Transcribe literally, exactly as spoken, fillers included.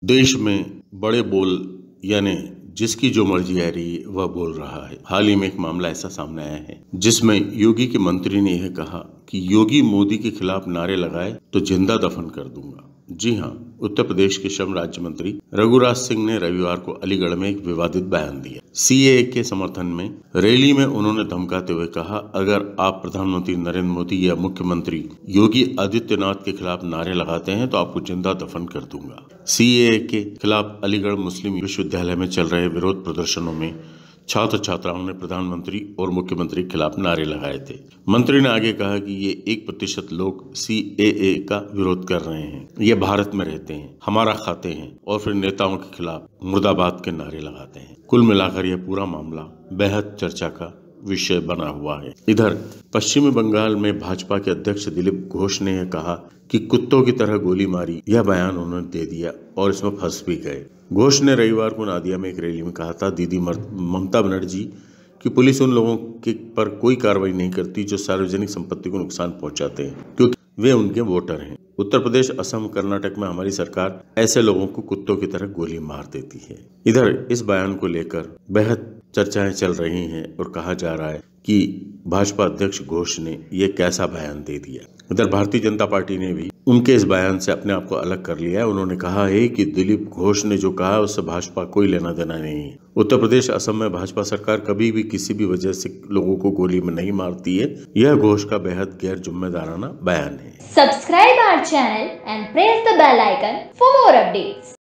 देश में बड़े बोल यानी जिसकी जो मर्जी आ रही है वह बोल रहा है। हाल ही में एक मामला ऐसा सामने आया है जिसमें योगी के मंत्री ने यह कहा कि योगी मोदी के खिलाफ नारे लगाए तो जिंदा दफन कर दूंगा। जी हां, उत्तर प्रदेश के श्रम राज्य मंत्री रघुराज सिंह ने रविवार को अलीगढ़ में एक विवादित बयान दिया। सीएए के समर्थन में रैली में उन्होंने धमकाते हुए कहा, अगर आप प्रधानमंत्री नरेंद्र मोदी या मुख्यमंत्री योगी आदित्यनाथ के खिलाफ नारे लगाते हैं तो आपको जिंदा दफन कर दूंगा। सीएए के खिलाफ अलीगढ़ मुस्लिम विश्वविद्यालय में चल रहे विरोध प्रदर्शनों में छात्र छात्राओं ने प्रधानमंत्री और मुख्यमंत्री के खिलाफ नारे लगाए थे। मंत्री ने आगे कहा कि ये एक प्रतिशत लोग सीएए का विरोध कर रहे हैं, ये भारत में रहते हैं, हमारा खाते हैं और फिर नेताओं के खिलाफ मुर्दाबाद के नारे लगाते हैं। कुल मिलाकर यह पूरा मामला बेहद चर्चा का विषय बना हुआ है। इधर पश्चिमी बंगाल में भाजपा के अध्यक्ष दिलीप घोष ने यह कहा कि कुत्तों की तरह गोली मारी, यह बयान उन्होंने दे दिया और इसमें फंस भी गए। घोष ने रविवार को नादिया में एक रैली में कहा था, दीदी ममता बनर्जी कि पुलिस उन लोगों के पर कोई कार्रवाई नहीं करती जो सार्वजनिक संपत्ति को नुकसान पहुंचाते हैं, क्योंकि वे उनके वोटर हैं। उत्तर प्रदेश, असम, कर्नाटक में हमारी सरकार ऐसे लोगों को कुत्तों की तरह गोली मार देती है। इधर इस बयान को लेकर बेहद चर्चाएं चल रही हैं और कहा जा रहा है कि भाजपा अध्यक्ष घोष ने ये कैसा बयान दे दिया। इधर भारतीय जनता पार्टी ने भी उनके इस बयान से अपने आप को अलग कर लिया है। उन्होंने कहा है कि दिलीप घोष ने जो कहा उससे भाजपा कोई लेना देना नहीं है। उत्तर प्रदेश, असम में भाजपा सरकार कभी भी किसी भी वजह से लोगों को गोली में नहीं मारती है। यह घोष का बेहद गैर जिम्मेदाराना बयान है। Subscribe our channel and press the bell icon for more updates.